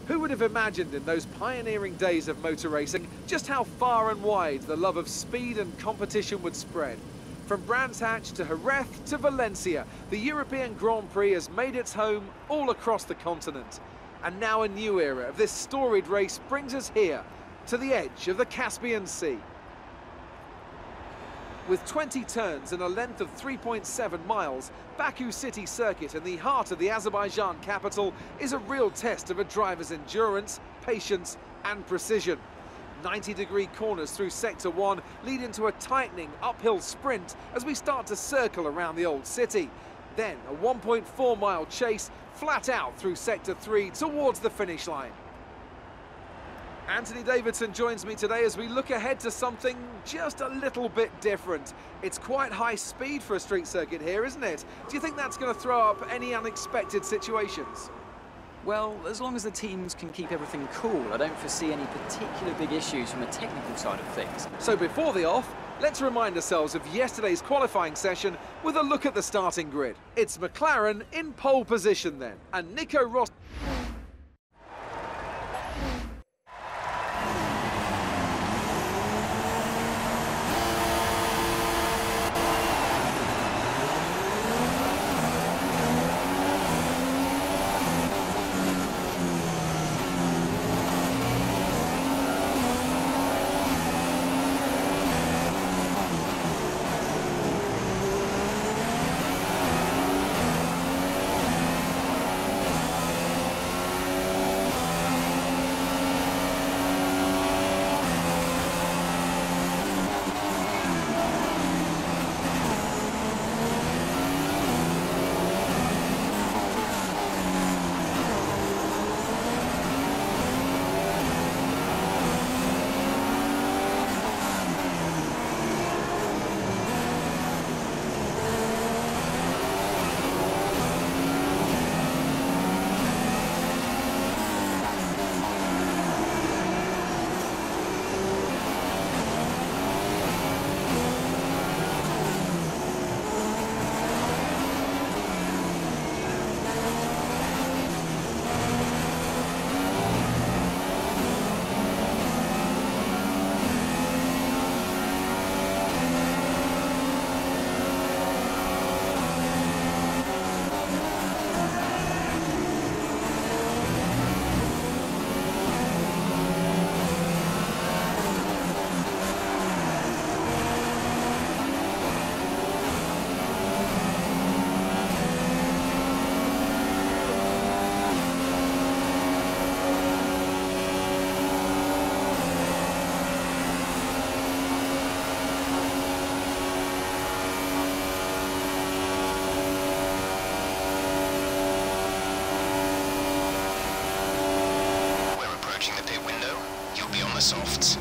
Who would have imagined in those pioneering days of motor racing just how far and wide the love of speed and competition would spread? From Brands Hatch to Jerez to Valencia, the European Grand Prix has made its home all across the continent. And now a new era of this storied race brings us here, to the edge of the Caspian Sea. With 20 turns and a length of 3.7 miles, Baku City Circuit in the heart of the Azerbaijan capital is a real test of a driver's endurance, patience and precision. 90-degree corners through Sector 1 lead into a tightening uphill sprint as we start to circle around the old city. Then a 1.4-mile chase flat out through Sector 3 towards the finish line. Anthony Davidson joins me today as we look ahead to something just a little bit different. It's quite high speed for a street circuit here, isn't it? Do you think that's going to throw up any unexpected situations? Well, as long as the teams can keep everything cool, I don't foresee any particular big issues from a technical side of things. So before the off, let's remind ourselves of yesterday's qualifying session with a look at the starting grid. It's McLaren in pole position then, and Nico Rosberg. Softs.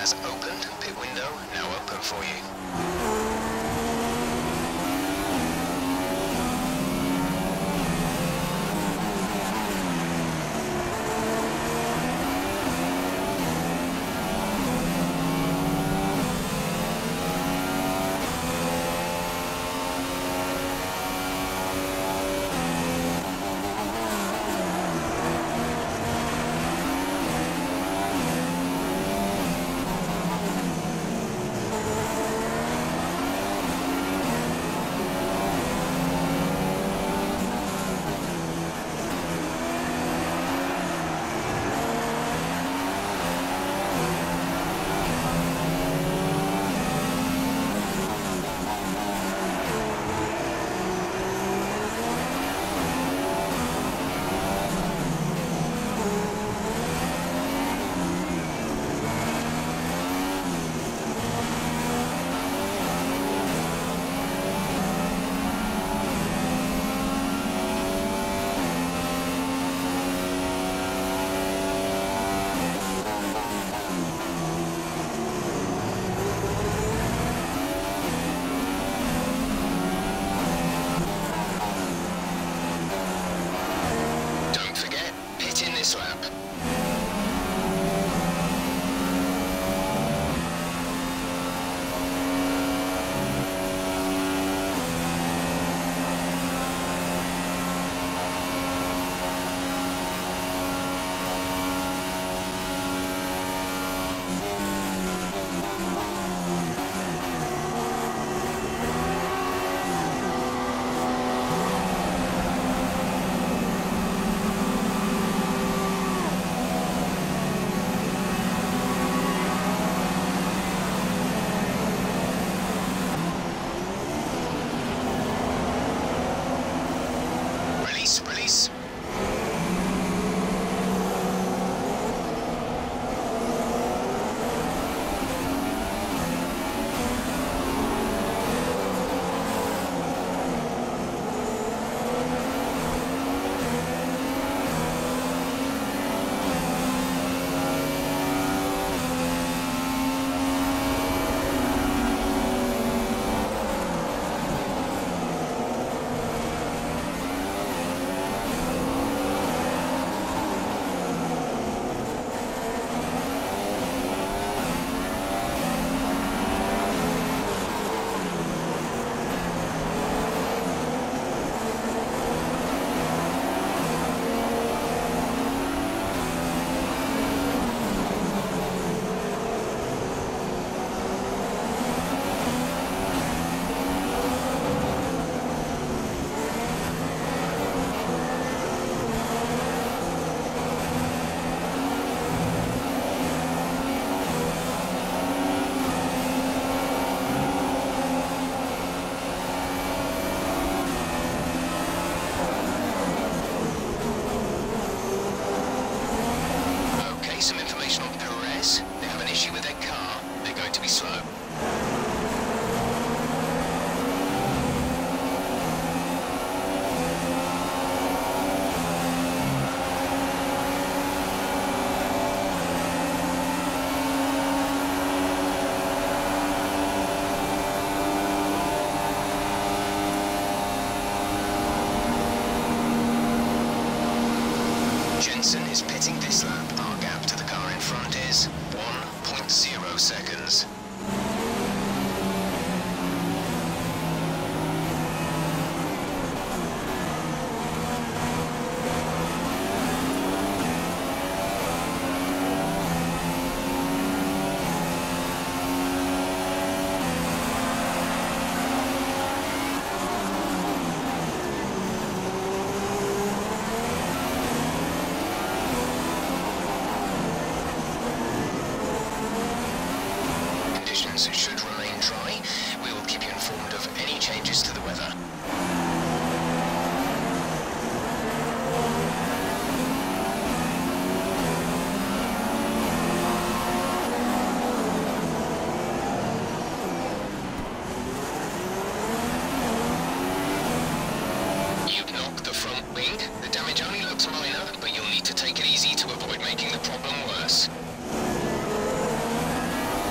has opened. Pit window now open for you. Release. Some information on Perez. They have an issue with their car. They're going to be slow. Jensen is pitting this lap. Our gap to the car in front is 1.0 seconds. Should remain dry. We will keep you informed of any changes to the weather. You've knocked the front wing. The damage only looks minor, but you'll need to take it easy to avoid making the problem worse.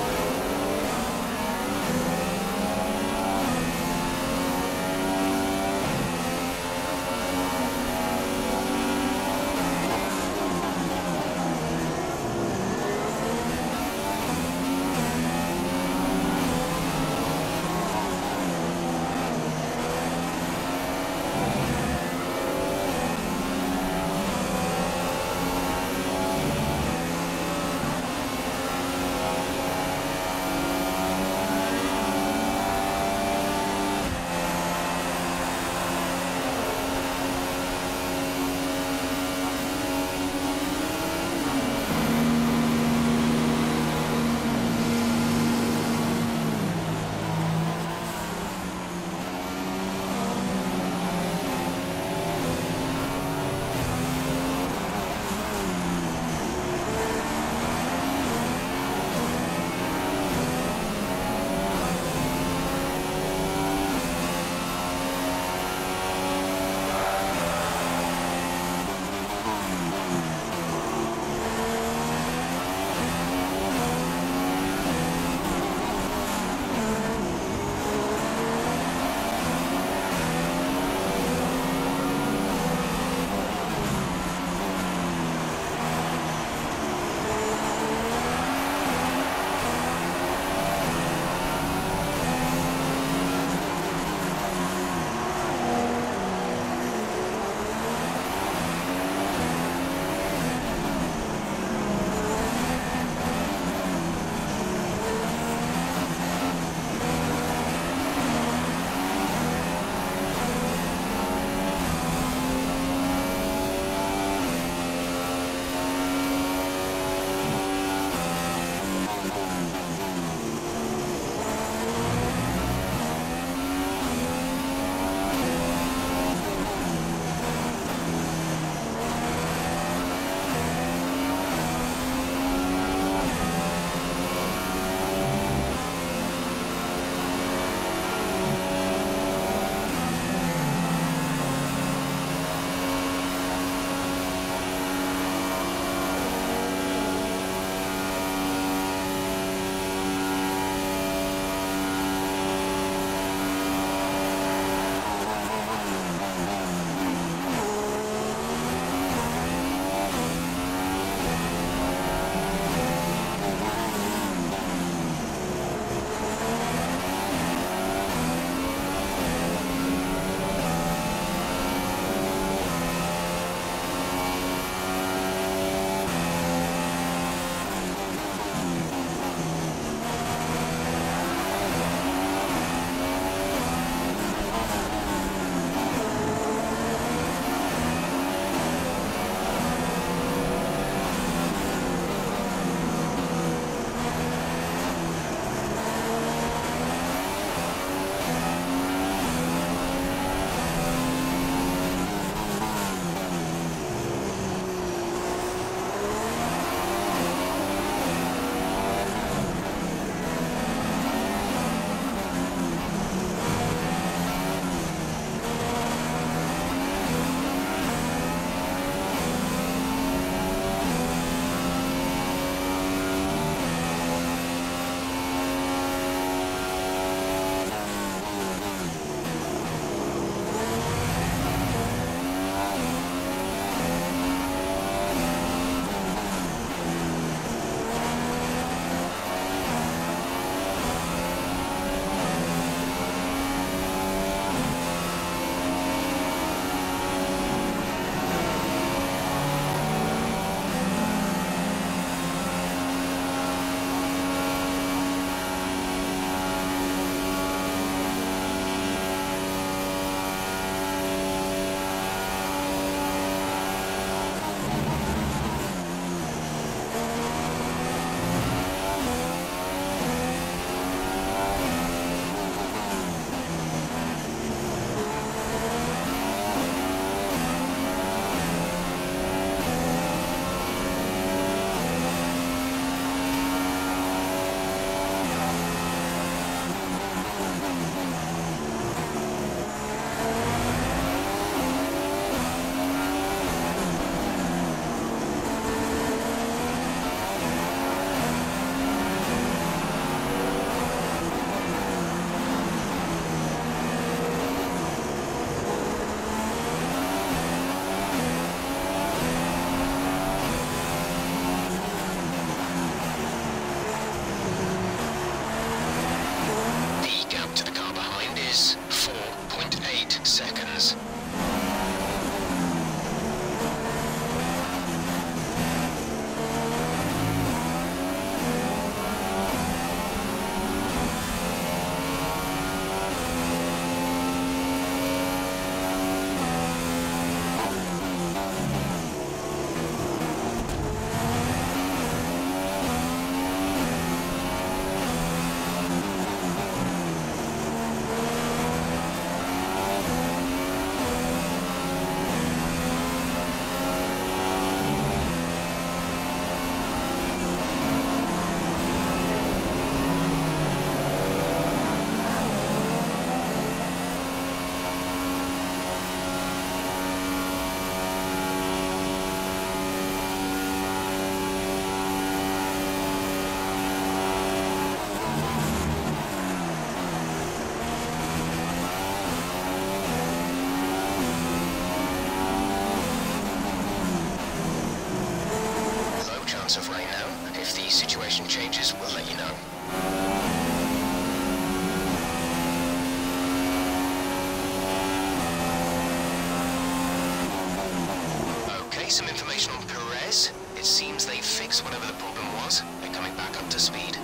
Okay, some information on Perez. It seems they fixed whatever the problem was. They're coming back up to speed.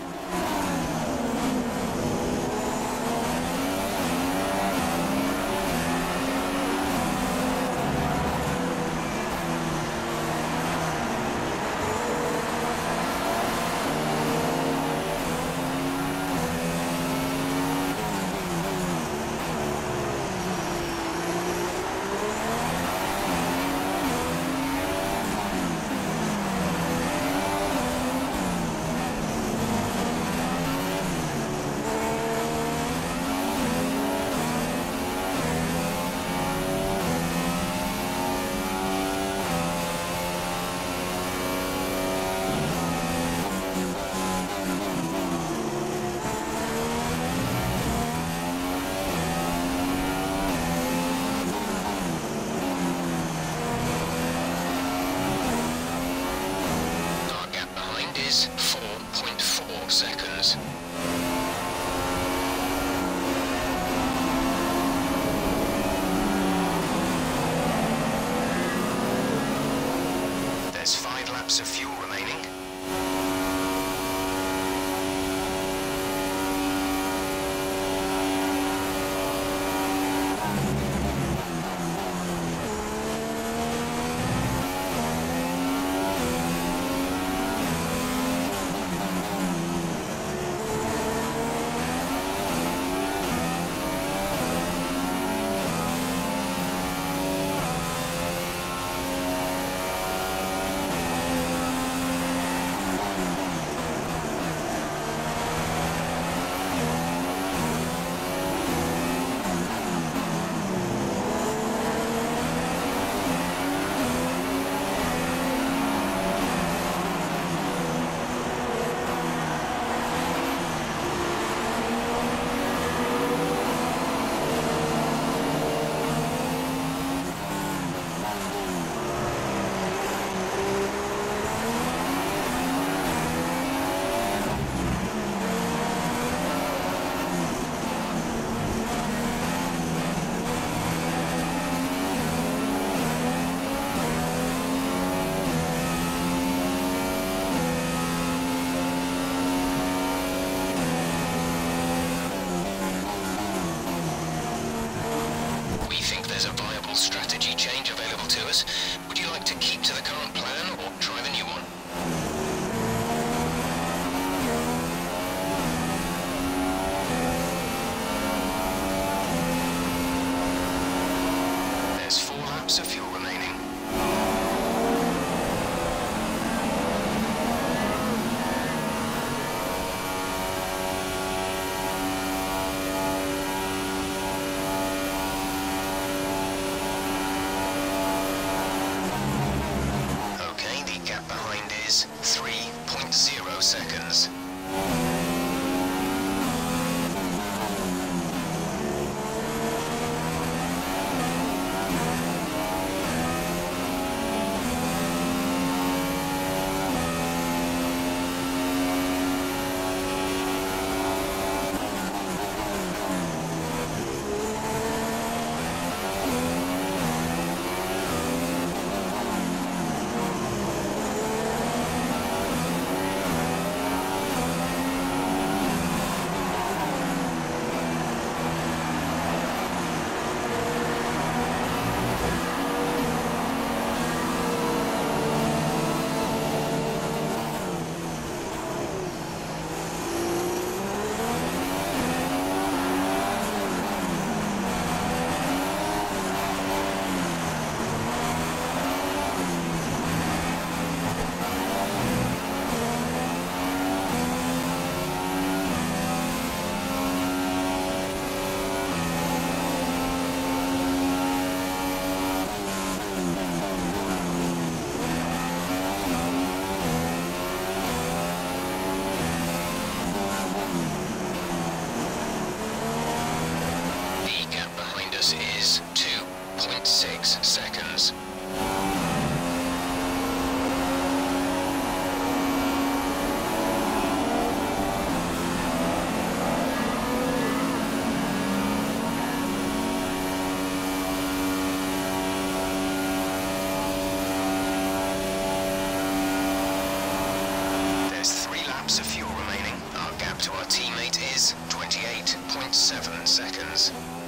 Is 4.4 seconds. There's 5 laps of fuel remaining. There's a viable strategy change available to us. Would you like to keep to the current plan or try the new one? There's 4 laps of fuel remaining. Behind is 3.0 seconds. Is 2.6 seconds. 1.7 seconds.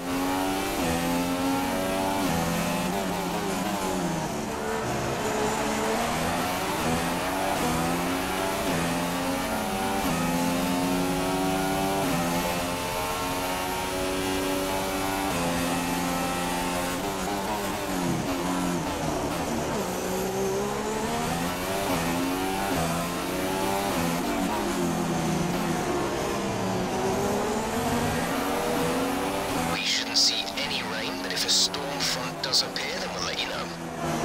See any rain, but if a storm front does appear, then we'll let you know.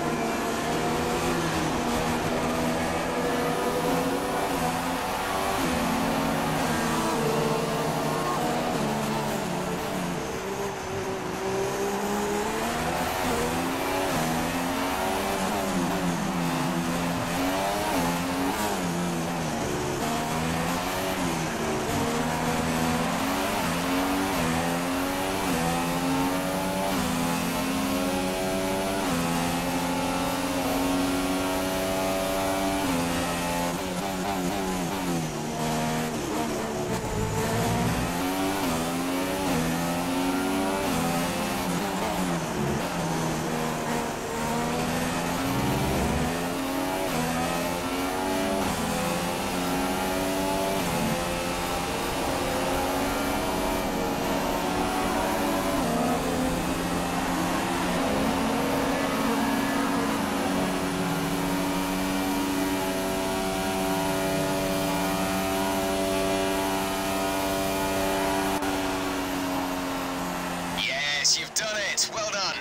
Yes, you've done it. Well done.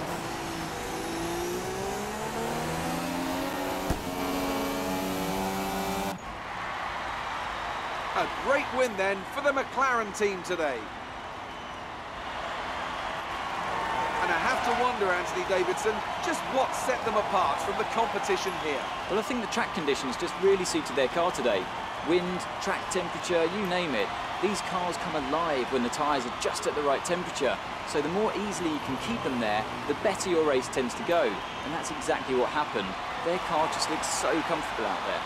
A great win then for the McLaren team today. And I have to wonder, Anthony Davidson, just what set them apart from the competition here. Well, I think the track conditions just really suited their car today. Wind, track temperature, you name it. These cars come alive when the tyres are just at the right temperature. So the more easily you can keep them there, the better your race tends to go. And that's exactly what happened. Their car just looks so comfortable out there.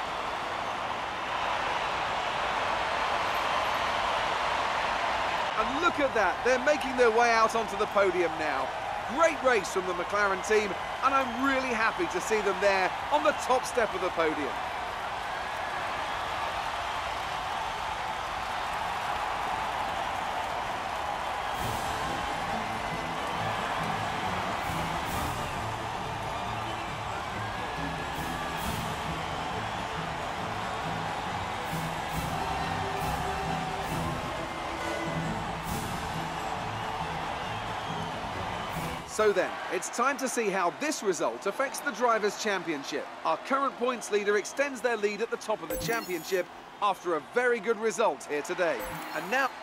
And look at that, they're making their way out onto the podium now. Great race from the McLaren team, and I'm really happy to see them there on the top step of the podium. So then, it's time to see how this result affects the Drivers' Championship. Our current points leader extends their lead at the top of the championship after a very good result here today. And now...